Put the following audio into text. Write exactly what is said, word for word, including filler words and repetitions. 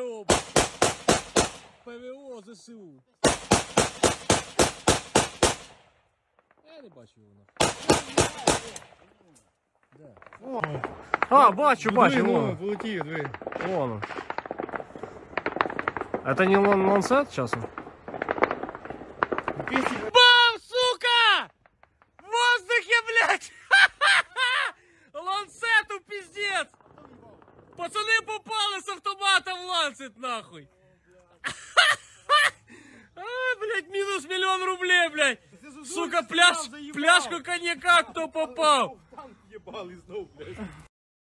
ПВО. ПВО ЗСУ. Я не бачу його. Де? А, бачу, бачу, вон. Полетів, диви. Вон он. Это не лан ланцет часом? Бам, сука! В воздухе, блядь! Ланцету пиздец! Пацаны попали с автомата в ланцет, нахуй! А, блядь, минус миллион рублей, блядь! Сука, пляж, пляжку коньяка кто попал? Ебали знов, блядь.